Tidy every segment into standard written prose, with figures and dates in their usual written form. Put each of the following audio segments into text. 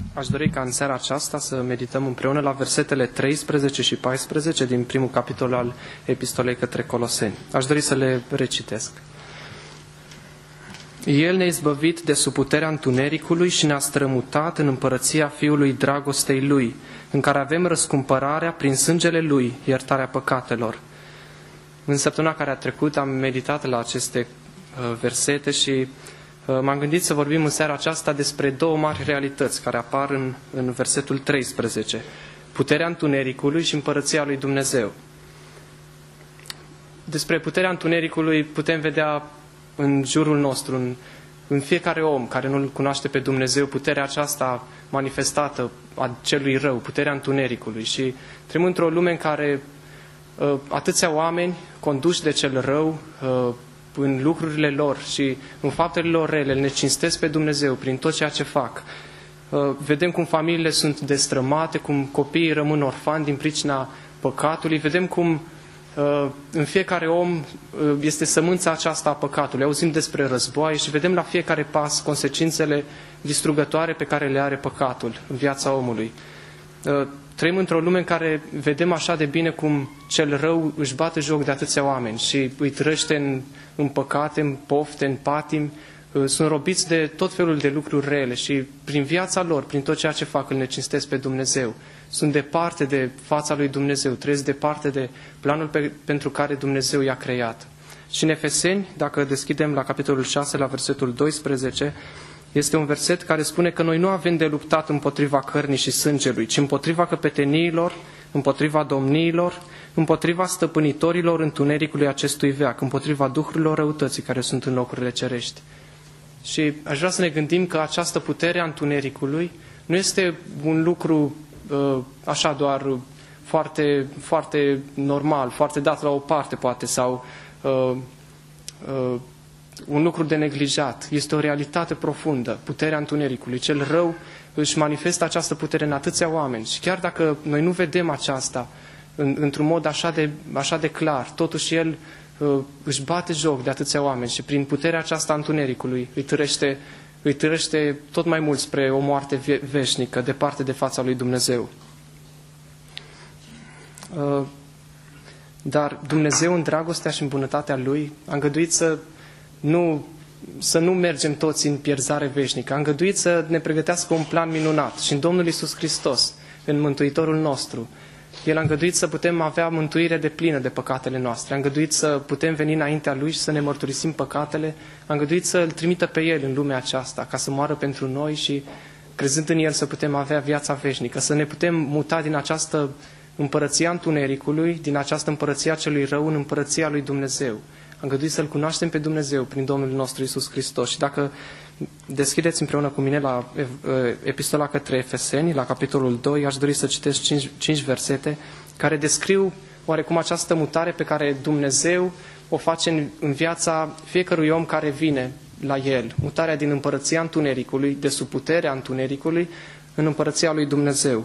Aș dori ca în seara aceasta să medităm împreună la versetele 13 și 14 din primul capitol al Epistolei către Coloseni. Aș dori să le recitesc. El ne-a izbăvit de sub puterea întunericului și ne-a strămutat în împărăția Fiului dragostei Lui, în care avem răscumpărarea prin sângele Lui, iertarea păcatelor. În săptămâna care a trecut am meditat la aceste versete și m-am gândit să vorbim în seara aceasta despre două mari realități care apar în versetul 13. Puterea întunericului și împărăția lui Dumnezeu. Despre puterea întunericului putem vedea în jurul nostru, în fiecare om care nu-L cunoaște pe Dumnezeu, puterea aceasta manifestată a celui rău, puterea întunericului. Și trăim într-o lume în care atâția oameni conduși de cel rău, în lucrurile lor și în faptele lor rele, ne cinstesc pe Dumnezeu prin tot ceea ce fac. Vedem cum familiile sunt destrămate, cum copiii rămân orfani din pricina păcatului, vedem cum în fiecare om este sămânța aceasta a păcatului. Auzim despre războaie și vedem la fiecare pas consecințele distrugătoare pe care le are păcatul în viața omului. Trăim într-o lume în care vedem așa de bine cum cel rău își bate joc de atâția oameni și îi trăște în păcate, în pofte, în patimi, sunt robiți de tot felul de lucruri rele și prin viața lor, prin tot ceea ce fac, îl necinstesc pe Dumnezeu. Sunt departe de fața lui Dumnezeu, trăiesc departe de planul pentru care Dumnezeu i-a creat. Și în Efeseni, dacă deschidem la capitolul 6, la versetul 12, este un verset care spune că noi nu avem de luptat împotriva cărnii și sângelui, ci împotriva căpeteniilor, împotriva domniilor, împotriva stăpânitorilor întunericului acestui veac, împotriva duhurilor răutății care sunt în locurile cerești. Și aș vrea să ne gândim că această putere a întunericului nu este un lucru așa doar foarte, foarte normal, foarte dat la o parte poate, sau un lucru de neglijat. Este o realitate profundă, puterea întunericului. Cel rău își manifestă această putere în atâția oameni și chiar dacă noi nu vedem aceasta într-un mod așa de clar, totuși el își bate joc de atâția oameni și prin puterea aceasta a întunericului îi târăște tot mai mult spre o moarte veșnică, departe de fața lui Dumnezeu. Dar Dumnezeu, în dragostea și în bunătatea Lui, a îngăduit să nu mergem toți în pierzare veșnică. A îngăduit să ne pregătească un plan minunat și în Domnul Iisus Hristos, în Mântuitorul nostru. El a îngăduit să putem avea mântuire deplină de păcatele noastre. A îngăduit să putem veni înaintea Lui și să ne mărturisim păcatele. A îngăduit să Îl trimită pe El în lumea aceasta, ca să moară pentru noi și, crezând în El, să putem avea viața veșnică, să ne putem muta din această împărăția întunericului, din această împărăția celui rău, în împărăția lui Dumnezeu. A îngăduit să-L cunoaștem pe Dumnezeu prin Domnul nostru Iisus Hristos. Și dacă deschideți împreună cu mine la Epistola către Efeseni, la capitolul 2, aș dori să citesc 5 versete care descriu oarecum această mutare pe care Dumnezeu o face în viața fiecărui om care vine la El. Mutarea din împărăția întunericului, de sub puterea întunericului, în împărăția lui Dumnezeu.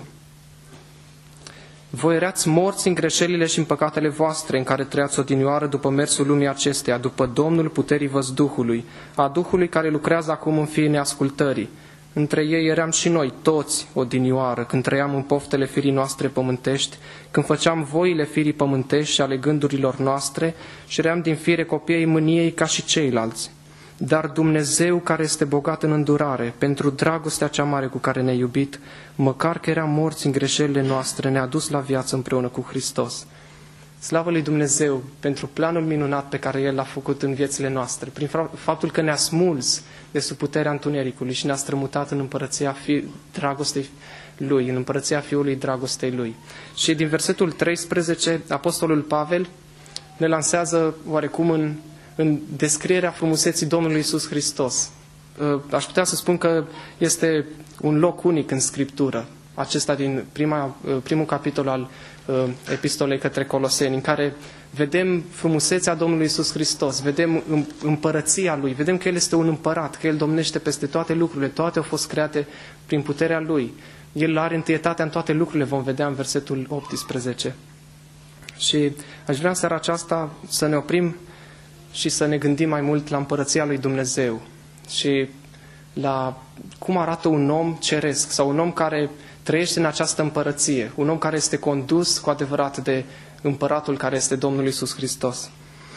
Voi erați morți în greșelile și în păcatele voastre, în care trăiați odinioară după mersul lumii acesteia, după Domnul puterii văzduhului, a Duhului care lucrează acum în fiii neascultării. Între ei eram și noi, toți, odinioară, când trăiam în poftele firii noastre pământești, când făceam voile firii pământești și ale gândurilor noastre și eram din fire copiii mâniei ca și ceilalți. Dar Dumnezeu, care este bogat în îndurare, pentru dragostea cea mare cu care ne-a iubit, măcar că eram morți în greșelile noastre, ne-a dus la viață împreună cu Hristos. Slavă lui Dumnezeu pentru planul minunat pe care El l-a făcut în viețile noastre, prin faptul că ne-a smuls de sub puterea întunericului și ne-a strămutat în împărăția dragostei Lui, în împărăția Fiului dragostei Lui. Și din versetul 13, Apostolul Pavel ne lansează oarecum în descrierea frumuseții Domnului Iisus Hristos. Aș putea să spun că este un loc unic în Scriptură, acesta din primul capitol al Epistolei către Coloseni, în care vedem frumusețea Domnului Iisus Hristos, vedem împărăția Lui, vedem că El este un împărat, că El domnește peste toate lucrurile, toate au fost create prin puterea Lui. El are întâietatea în toate lucrurile, vom vedea în versetul 18. Și aș vrea în seara aceasta să ne oprim și să ne gândim mai mult la împărăția lui Dumnezeu. Și la cum arată un om ceresc sau un om care trăiește în această împărăție, un om care este condus cu adevărat de împăratul care este Domnul Iisus Hristos.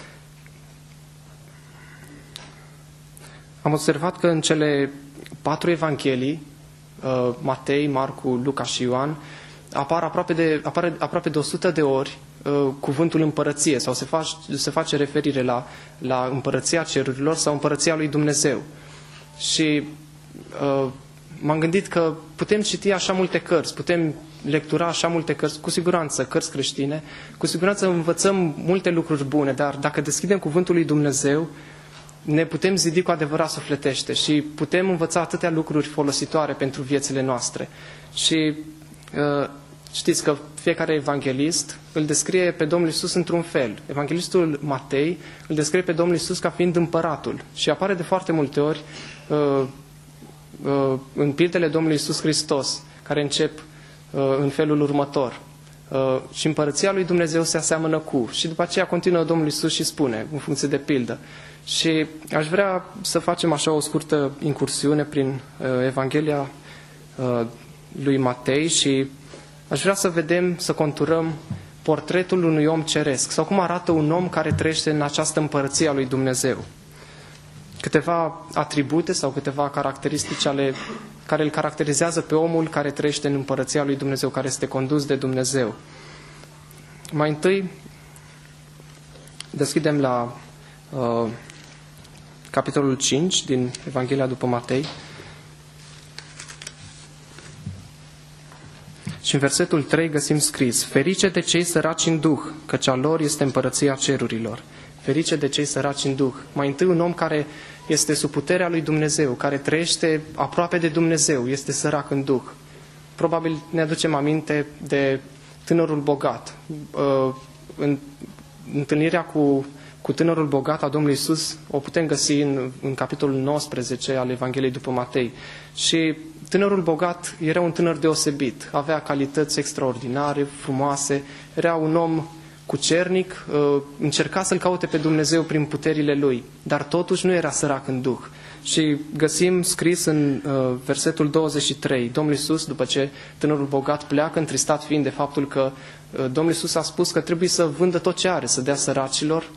Am observat că în cele 4 evanghelii, Matei, Marcu, Luca și Ioan, apare aproape de 100 de ori cuvântul împărăție sau se face referire la împărăția cerurilor sau împărăția lui Dumnezeu. Și m-am gândit că putem citi așa multe cărți, putem lectura așa multe cărți, cu siguranță cărți creștine, cu siguranță învățăm multe lucruri bune, dar dacă deschidem cuvântul lui Dumnezeu, ne putem zidi cu adevărat sufletește și putem învăța atâtea lucruri folositoare pentru viețile noastre. Și știți că fiecare evanghelist îl descrie pe Domnul Iisus într-un fel. Evanghelistul Matei îl descrie pe Domnul Iisus ca fiind împăratul și apare de foarte multe ori în pildele Domnului Iisus Hristos, care încep în felul următor. Și împărăția lui Dumnezeu se aseamănă cu. Și după aceea continuă Domnul Iisus și spune, în funcție de pildă. Și aș vrea să facem așa o scurtă incursiune prin Evanghelia lui Matei și aș vrea să vedem, să conturăm portretul unui om ceresc sau cum arată un om care trăiește în această împărăție a lui Dumnezeu. Câteva atribute sau câteva caracteristici care îl caracterizează pe omul care trăiește în împărăția lui Dumnezeu, care este condus de Dumnezeu. Mai întâi, deschidem la capitolul 5 din Evanghelia după Matei. Și în versetul 3 găsim scris: Ferice de cei săraci în duh, căci a lor este împărăția cerurilor. Ferice de cei săraci în duh. Mai întâi un om care este sub puterea lui Dumnezeu, care trăiește aproape de Dumnezeu, este sărac în duh. Probabil ne aducem aminte de tânărul bogat. În întâlnirea cu tânărul bogat a Domnului Iisus o putem găsi în capitolul 19 al Evangheliei după Matei. Și tânărul bogat era un tânăr deosebit, avea calități extraordinare, frumoase, era un om cucernic, încerca să-L caute pe Dumnezeu prin puterile lui, dar totuși nu era sărac în duh. Și găsim scris în versetul 23, Domnul Iisus, după ce tânărul bogat pleacă, întristat fiind de faptul că Domnul Iisus a spus că trebuie să vândă tot ce are, să dea săracilor,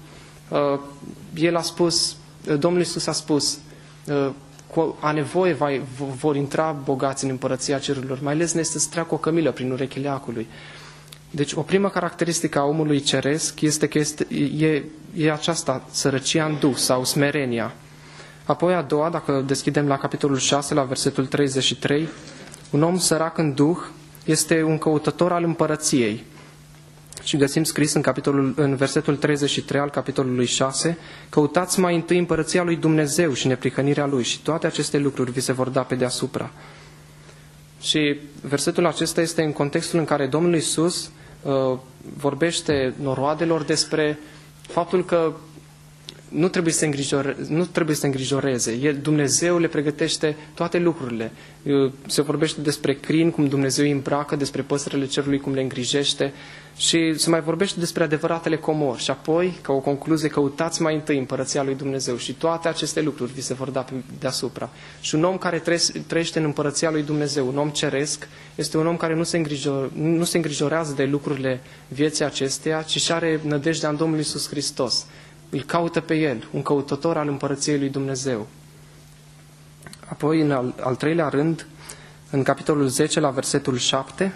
Domnul Iisus a spus, cu a nevoie vor intra bogați în împărăția cerurilor, mai ales ne este să treacă o cămilă prin urechile acului. Deci o primă caracteristică a omului ceresc este că e aceasta, sărăcia în duh sau smerenia. Apoi a doua, dacă deschidem la capitolul 6, la versetul 33, un om sărac în duh este un căutător al împărăției. Și găsim scris în versetul 33 al capitolului 6, căutați mai întâi împărăția lui Dumnezeu și neprihănirea lui și toate aceste lucruri vi se vor da pe deasupra. Și versetul acesta este în contextul în care Domnul Iisus vorbește noroadelor despre faptul că nu trebuie să se îngrijoreze. Dumnezeu le pregătește toate lucrurile. Se vorbește despre crin, cum Dumnezeu îi îmbracă, despre păsările cerului, cum le îngrijește și se mai vorbește despre adevăratele comori. Și apoi, ca o concluzie, căutați mai întâi împărăția lui Dumnezeu și toate aceste lucruri vi se vor da deasupra. Și un om care trăiește în împărăția lui Dumnezeu, un om ceresc, este un om care nu se îngrijorează de lucrurile vieții acesteia, ci și are nădejdea în Domnul Iisus Hristos. Îl caută pe El, un căutător al împărăției lui Dumnezeu. Apoi, în al treilea rând, în capitolul 10, la versetul 7,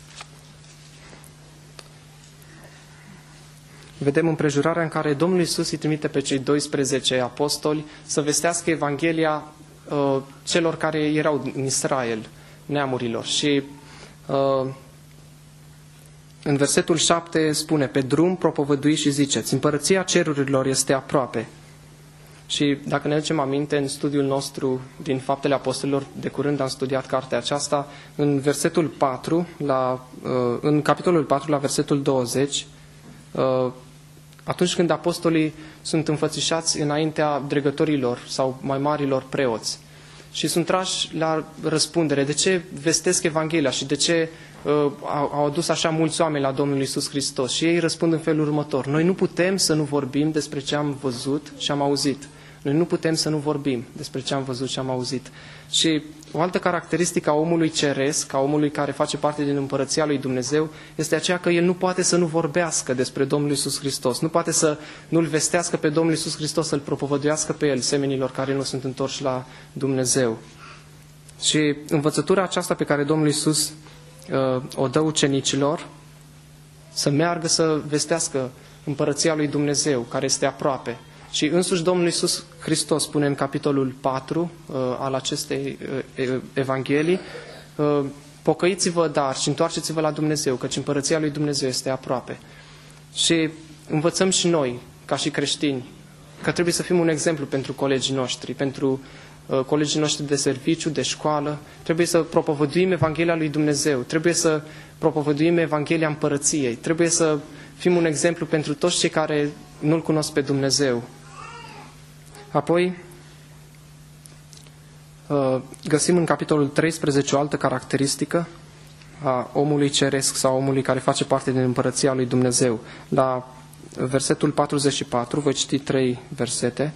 vedem împrejurarea în care Domnul Iisus îi trimite pe cei 12 apostoli să vestească Evanghelia celor care erau în Israel, neamurilor. Și în versetul 7 spune, pe drum propovăduiți și ziceți, împărăția cerurilor este aproape. Și dacă ne aducem aminte, în studiul nostru din Faptele Apostolilor, de curând am studiat cartea aceasta, în versetul 4, în capitolul 4, la versetul 20, atunci când apostolii sunt înfățișați înaintea dregătorilor sau mai marilor preoți și sunt trași la răspundere, de ce vestesc Evanghelia și de ce au adus așa mulți oameni la Domnul Iisus Hristos. Și ei răspund în felul următor, noi nu putem să nu vorbim despre ce am văzut și am auzit. Noi nu putem să nu vorbim despre ce am văzut și am auzit. Și o altă caracteristică a omului ceresc, a omului care face parte din împărăția lui Dumnezeu, este aceea că el nu poate să nu vorbească despre Domnul Iisus Hristos. Nu poate să nu-L vestească pe Domnul Iisus Hristos, să-L propovăduiască pe El, semenilor care nu sunt întorși la Dumnezeu. Și învățătura aceasta pe care Domnul Iisus o dă ucenicilor, să meargă să vestească împărăția lui Dumnezeu, care este aproape. Și însuși Domnul Iisus Hristos spune în capitolul 4 al acestei Evanghelii, pocăiți-vă, dar și întoarceți-vă la Dumnezeu, căci împărăția lui Dumnezeu este aproape. Și învățăm și noi, ca și creștini, că trebuie să fim un exemplu pentru colegii noștri, pentru colegii noștri de serviciu, de școală. Trebuie să propovăduim Evanghelia lui Dumnezeu, trebuie să propovăduim Evanghelia împărăției, trebuie să fim un exemplu pentru toți cei care nu-L cunosc pe Dumnezeu. Apoi, găsim în capitolul 13 o altă caracteristică a omului ceresc sau omului care face parte din împărăția lui Dumnezeu. La versetul 44, voi citi 3 versete.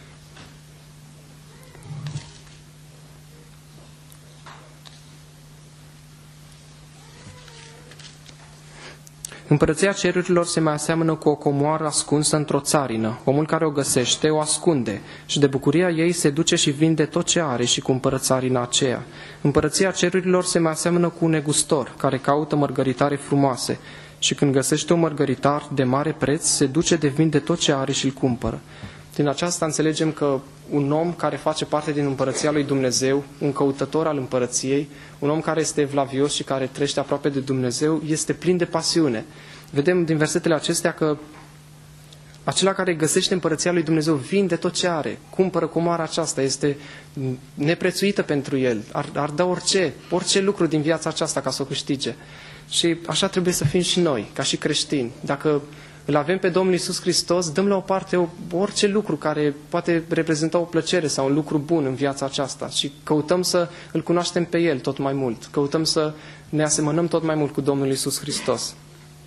Împărăția cerurilor se mai aseamănă cu o comoară ascunsă într-o țarină. Omul care o găsește o ascunde și de bucuria ei se duce și vinde tot ce are și cumpără țarina aceea. Împărăția cerurilor se mai aseamănă cu un negustor care caută mărgăritare frumoase și când găsește un mărgăritar de mare preț, se duce de vinde tot ce are și îl cumpără. Din aceasta înțelegem că un om care face parte din împărăția lui Dumnezeu, un căutător al împărăției, un om care este evlavios și care trăiește aproape de Dumnezeu, este plin de pasiune. Vedem din versetele acestea că acela care găsește împărăția lui Dumnezeu vinde tot ce are, cumpără comoara aceasta, este neprețuită pentru el, ar da orice lucru din viața aceasta ca să o câștige. Și așa trebuie să fim și noi, ca și creștini. Dacă îl avem pe Domnul Iisus Hristos, dăm la o parte orice lucru care poate reprezenta o plăcere sau un lucru bun în viața aceasta și căutăm să îl cunoaștem pe El tot mai mult. Căutăm să ne asemănăm tot mai mult cu Domnul Iisus Hristos.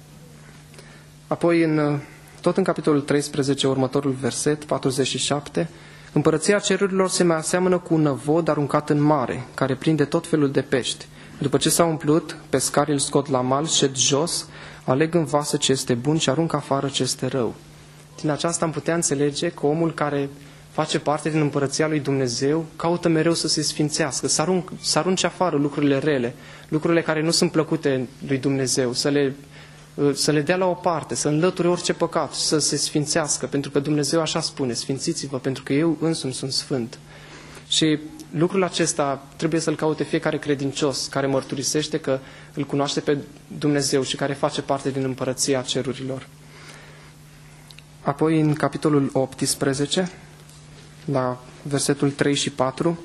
Apoi, tot în capitolul 13, următorul verset, 47, împărăția cerurilor se mai aseamănă cu un năvod aruncat în mare, care prinde tot felul de pești. După ce s-a umplut, pescarii îl scot la mal, șed jos, aleg în vasă ce este bun și aruncă afară ce este rău. Din aceasta am putea înțelege că omul care face parte din împărăția lui Dumnezeu caută mereu să se sfințească, să arunce afară lucrurile rele, lucrurile care nu sunt plăcute lui Dumnezeu, să le dea la o parte, să înlăture orice păcat, să se sfințească, pentru că Dumnezeu așa spune, sfințiți-vă, pentru că eu însumi sunt sfânt. Și lucrul acesta trebuie să-l caute fiecare credincios care mărturisește că îl cunoaște pe Dumnezeu și care face parte din împărăția cerurilor. Apoi, în capitolul 18, la versetul 3 și 4,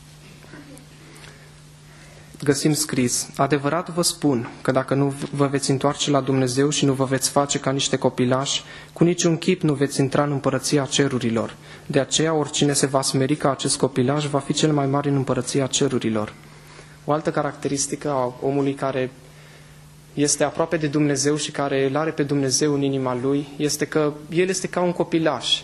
găsim scris: adevărat vă spun că dacă nu vă veți întoarce la Dumnezeu și nu vă veți face ca niște copilași, cu niciun chip nu veți intra în împărăția cerurilor. De aceea, oricine se va smeri ca acest copilaș va fi cel mai mare în împărăția cerurilor. O altă caracteristică a omului care este aproape de Dumnezeu și care îl are pe Dumnezeu în inima lui este că el este ca un copilaș.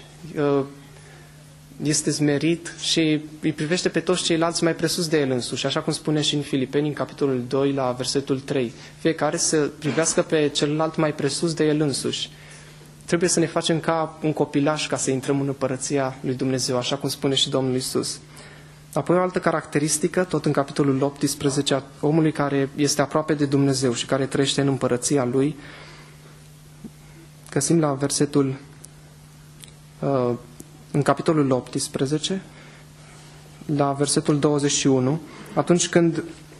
Este smerit și îi privește pe toți ceilalți mai presus de el însuși, așa cum spune și în Filipeni, în capitolul 2, la versetul 3. Fiecare să privească pe celălalt mai presus de el însuși. Trebuie să ne facem ca un copilaș ca să intrăm în împărăția lui Dumnezeu, așa cum spune și Domnul Iisus. Apoi o altă caracteristică, tot în capitolul 18, a omului care este aproape de Dumnezeu și care trăiește în împărăția lui, găsim la versetul în capitolul 18, la versetul 21, atunci când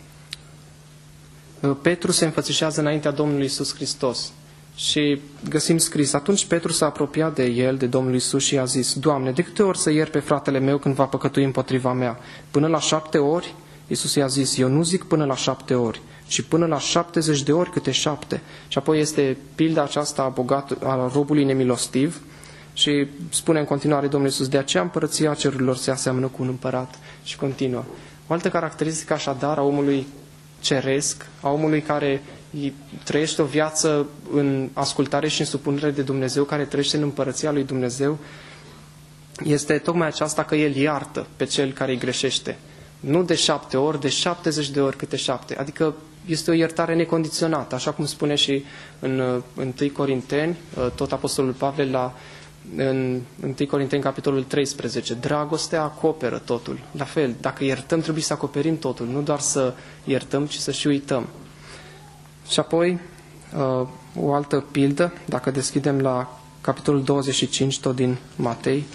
Petru se înfățișează înaintea Domnului Iisus Hristos. Și găsim scris: atunci Petru s-a apropiat de el, de Domnul Iisus, și i-a zis: Doamne, de câte ori să iert pe fratele meu când va păcătui împotriva mea? Până la 7 ori? Iisus i-a zis: eu nu zic până la 7 ori, ci până la 70 de ori câte 7. Și apoi este pilda aceasta a robului nemilostiv. Și spune în continuare Domnul Iisus: de aceea împărăția cerurilor se aseamănă cu un împărat. Și continuă. O altă caracteristică așadar a omului ceresc, a omului care trăiește o viață în ascultare și în supunere de Dumnezeu, care trăiește în împărăția lui Dumnezeu, este tocmai aceasta că El iartă pe cel care îi greșește. Nu de 7 ori, de 70 de ori câte 7. Adică este o iertare necondiționată, așa cum spune și în 1 Corinteni, tot Apostolul Pavel în 1 Corinteni, capitolul 13. Dragostea acoperă totul. La fel, dacă iertăm, trebuie să acoperim totul, nu doar să iertăm, ci să și uităm. Și apoi, o altă pildă, dacă deschidem la capitolul 25, tot din Matei,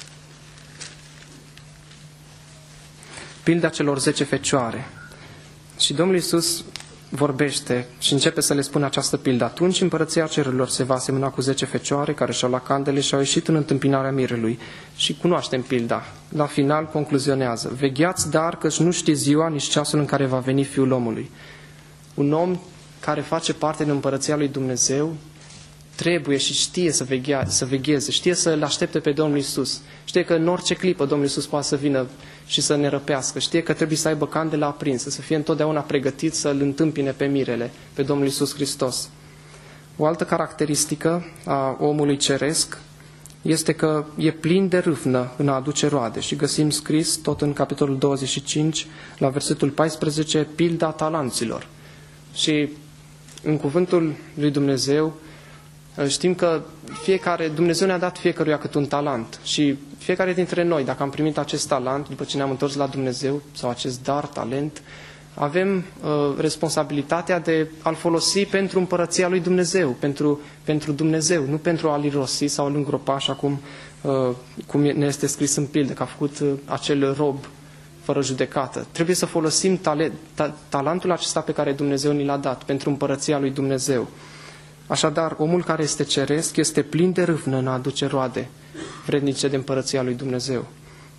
pilda celor 10 fecioare. Și Domnul Iisus vorbește și începe să le spună această pildă. Atunci împărăția cerurilor se va asemăna cu 10 fecioare care și-au luat candele și au ieșit în întâmpinarea mirelui. Și cunoaștem pilda. La final concluzionează: vegheați dar, căci nu știți ziua, nici ceasul în care va veni Fiul omului. Un om care face parte din împărăția lui Dumnezeu trebuie și știe să vegheze, știe să-L aștepte pe Domnul Iisus. Știe că în orice clipă Domnul Iisus poate să vină și să ne răpească. Știe că trebuie să aibă candela aprinsă, să fie întotdeauna pregătit să-L întâmpine pe mirele, pe Domnul Iisus Hristos. O altă caracteristică a omului ceresc este că e plin de râvnă în a aduce roade. Și găsim scris tot în capitolul 25, la versetul 14, pilda talanților. Și în cuvântul lui Dumnezeu știm că Dumnezeu ne-a dat fiecăruia cât un talent și fiecare dintre noi, dacă am primit acest talent, după ce ne-am întors la Dumnezeu, sau acest dar, talent, avem responsabilitatea de a-l folosi pentru împărăția lui Dumnezeu, pentru Dumnezeu, nu pentru a-l irosi sau a-l îngropa, așa cum ne este scris în pildă, că a făcut acel rob fără judecată. Trebuie să folosim talentul acesta pe care Dumnezeu ni l-a dat pentru împărăția lui Dumnezeu. Așadar, omul care este ceresc este plin de râvnă în a aduce roade vrednice de împărăția lui Dumnezeu.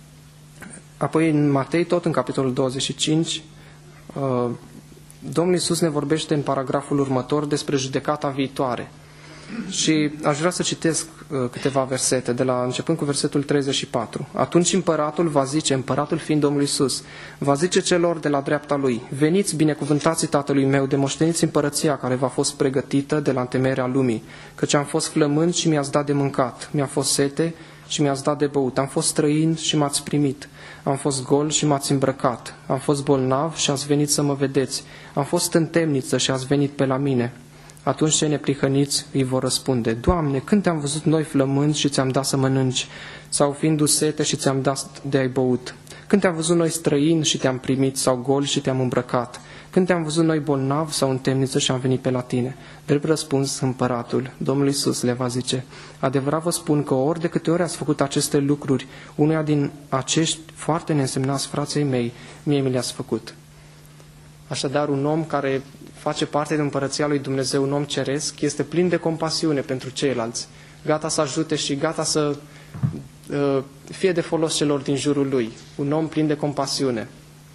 Apoi în Matei, tot în capitolul 25, Domnul Iisus ne vorbește în paragraful următor despre judecata viitoare. Și aș vrea să citesc câteva versete, începând cu versetul 34. Atunci împăratul va zice, împăratul fiind Domnul Iisus, va zice celor de la dreapta lui: veniți, binecuvântați Tatălui meu, demoșteniți împărăția care v-a fost pregătită de la întemeierea lumii, căci am fost flămând și mi-ați dat de mâncat, mi-a fost sete și mi-ați dat de băut, am fost străin și m-ați primit, am fost gol și m-ați îmbrăcat, am fost bolnav și ați venit să mă vedeți, am fost în temniță și ați venit pe la mine. Atunci cei neprihăniți îi vor răspunde: Doamne, când te-am văzut noi flămând și ți-am dat să mănânci, sau fiindu sete și ți-am dat de ai băut? Când te-am văzut noi străin și te-am primit, sau gol și te-am îmbrăcat? Când te-am văzut noi bolnav sau în temniță și am venit pe la tine? Drept răspuns, împăratul, Domnul Iisus le va zice: adevărat vă spun că ori de câte ori ați făcut aceste lucruri unuia din acești foarte neînsemnați frații mei, mie mi le-ați făcut. Așadar, un om care face parte din împărăția lui Dumnezeu, un om ceresc, este plin de compasiune pentru ceilalți, gata să ajute și gata să fie de folos celor din jurul lui. Un om plin de compasiune.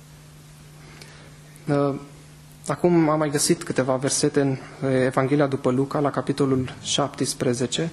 Acum am mai găsit câteva versete în Evanghelia după Luca, la capitolul 17.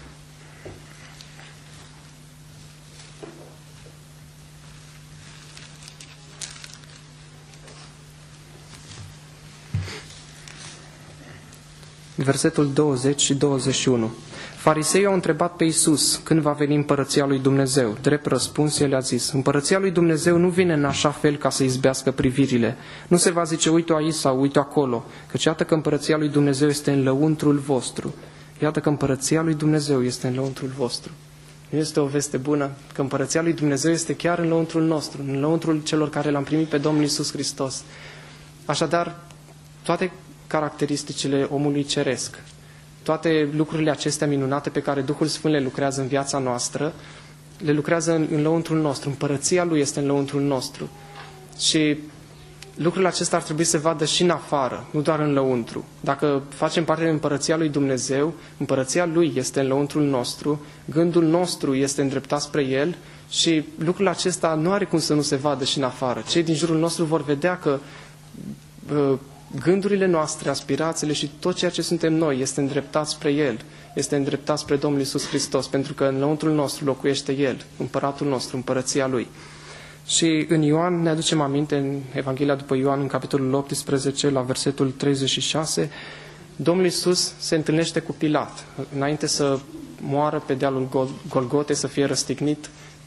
Versetul 20 și 21. Fariseii au întrebat pe Iisus când va veni împărăția lui Dumnezeu. Drept răspuns, el a zis: împărăția lui Dumnezeu nu vine în așa fel ca să izbească privirile. Nu se va zice: uite-o aici sau uite-o acolo, căci iată că împărăția lui Dumnezeu este în lăuntrul vostru. Iată că împărăția lui Dumnezeu este în lăuntrul vostru. Nu este o veste bună că împărăția lui Dumnezeu este chiar în lăuntrul nostru, în lăuntrul celor care l-am primit pe Domnul Iisus Hristos. Așadar, toate caracteristicile omului ceresc, toate lucrurile acestea minunate pe care Duhul Sfânt le lucrează în viața noastră, le lucrează în lăuntrul nostru. Împărăția Lui este în lăuntrul nostru. Și lucrurile acestea ar trebui să se vadă și în afară, nu doar în lăuntru. Dacă facem parte din împărăția lui Dumnezeu, împărăția Lui este în lăuntrul nostru, gândul nostru este îndreptat spre El și lucrul acesta nu are cum să nu se vadă și în afară. Cei din jurul nostru vor vedea că gândurile noastre, aspirațiile și tot ceea ce suntem noi este îndreptat spre El, este îndreptat spre Domnul Iisus Hristos, pentru că în lăuntrul nostru locuiește El, împăratul nostru, împărăția Lui. Și în Ioan ne aducem aminte, în Evanghelia după Ioan, în capitolul 18, la versetul 36, Domnul Iisus se întâlnește cu Pilat. Înainte să moară pe dealul Golgote, să fie răstignit,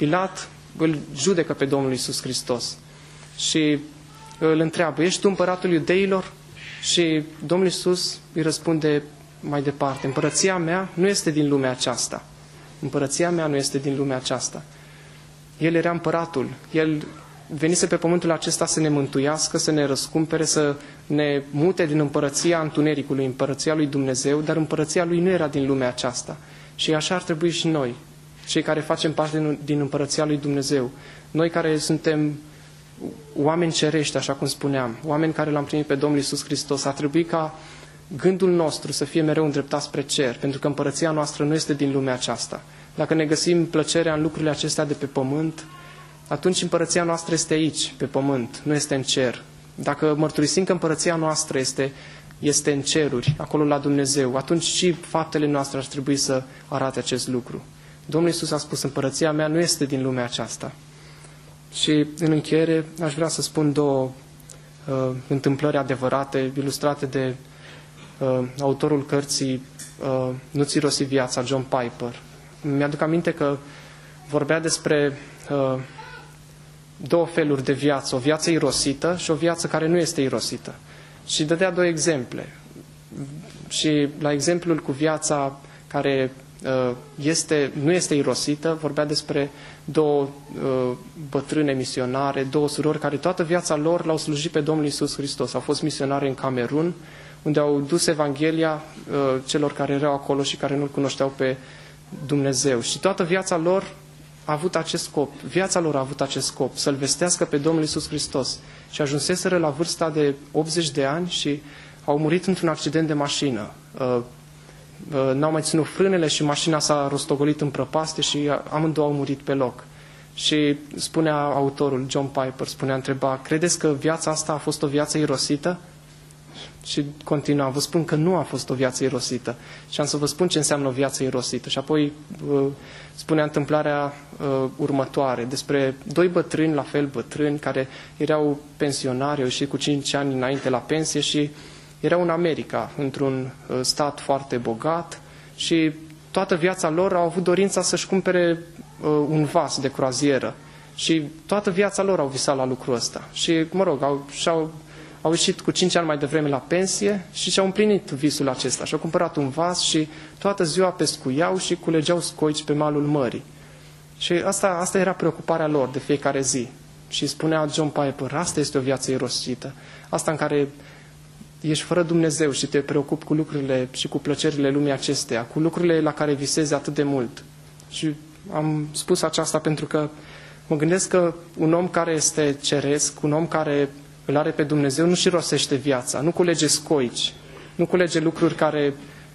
Pilat îl judecă pe Domnul Iisus Hristos și îl întreabă, ești tu împăratul iudeilor? Și Domnul Iisus îi răspunde mai departe, împărăția mea nu este din lumea aceasta. Împărăția mea nu este din lumea aceasta. El era împăratul. El venise pe pământul acesta să ne mântuiască, să ne răscumpere, să ne mute din împărăția întunericului, împărăția lui Dumnezeu, dar împărăția lui nu era din lumea aceasta. Și așa ar trebui și noi, cei care facem parte din împărăția lui Dumnezeu. Noi care suntem oameni cerești, așa cum spuneam, oameni care l-am primit pe Domnul Iisus Hristos, ar trebui ca gândul nostru să fie mereu îndreptat spre cer, pentru că împărăția noastră nu este din lumea aceasta. Dacă ne găsim plăcerea în lucrurile acestea de pe pământ, atunci împărăția noastră este aici, pe pământ, nu este în cer. Dacă mărturisim că împărăția noastră este în ceruri, acolo la Dumnezeu, atunci și faptele noastre ar trebui să arate acest lucru. Domnul Iisus a spus, împărăția mea nu este din lumea aceasta. Și în încheiere aș vrea să spun două întâmplări adevărate, ilustrate de autorul cărții Nu-ți irosi viața, John Piper. Mi-aduc aminte că vorbea despre două feluri de viață, o viață irosită și o viață care nu este irosită. Și dădea două exemple. Și la exemplul cu viața care nu este irosită, vorbea despre două bătrâne misionare, două surori care toată viața lor l-au slujit pe Domnul Iisus Hristos. Au fost misionare în Camerun, unde au dus Evanghelia celor care erau acolo și care nu-L cunoșteau pe Dumnezeu. Și toată viața lor a avut acest scop. Viața lor a avut acest scop, să-L vestească pe Domnul Iisus Hristos. Și ajunseseră la vârsta de 80 de ani și au murit într-un accident de mașină. N-au mai ținut frânele și mașina s-a rostogolit în prăpaste și amândouă au murit pe loc. Și spunea autorul, John Piper, întreba, credeți că viața asta a fost o viață irosită? Și continua, vă spun că nu a fost o viață irosită. Și am să vă spun ce înseamnă o viață irosită. Și apoi spunea întâmplarea următoare, despre doi bătrâni, la fel bătrâni, care erau pensionari, au ieșit cu 5 ani înainte la pensie și erau în America, într-un stat foarte bogat și toată viața lor au avut dorința să-și cumpere un vas de croazieră. Și toată viața lor au visat la lucrul ăsta. Și, mă rog, au ieșit cu 5 ani mai devreme la pensie și și-au împlinit visul acesta. Și-au cumpărat un vas și toată ziua pescuiau și culegeau scoici pe malul mării. Și asta era preocuparea lor de fiecare zi. Și spunea John Piper, asta este o viață irosită. Asta în care ești fără Dumnezeu și te preocupi cu lucrurile și cu plăcerile lumii acesteia, cu lucrurile la care visezi atât de mult. Și am spus aceasta pentru că mă gândesc că un om care este ceresc, un om care îl are pe Dumnezeu, nu-și rosește viața, nu culege scoici, nu culege lucruri care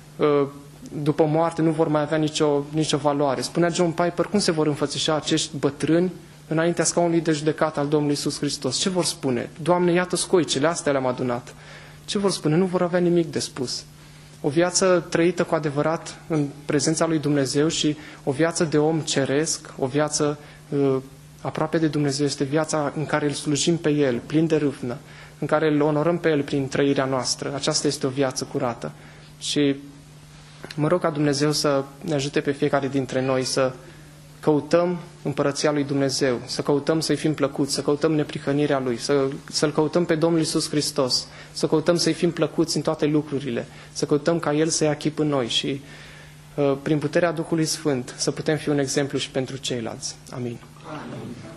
după moarte nu vor mai avea nicio valoare. Spunea John Piper, cum se vor înfățișa acești bătrâni înaintea scaunului de judecată al Domnului Iisus Hristos? Ce vor spune? Doamne, iată scoicele, astea le-am adunat. Ce vor spune? Nu vor avea nimic de spus. O viață trăită cu adevărat în prezența lui Dumnezeu și o viață de om ceresc, o viață aproape de Dumnezeu, este viața în care îl slujim pe El, plin de râvnă, în care îl onorăm pe El prin trăirea noastră. Aceasta este o viață curată. Și mă rog ca Dumnezeu să ne ajute pe fiecare dintre noi să căutăm împărăția lui Dumnezeu, să căutăm să-i fim plăcuți, să căutăm neprihănirea Lui, să-L căutăm pe Domnul Iisus Hristos, să căutăm să-i fim plăcuți în toate lucrurile, să căutăm ca El să ia chip în noi și prin puterea Duhului Sfânt să putem fi un exemplu și pentru ceilalți. Amin. Amin.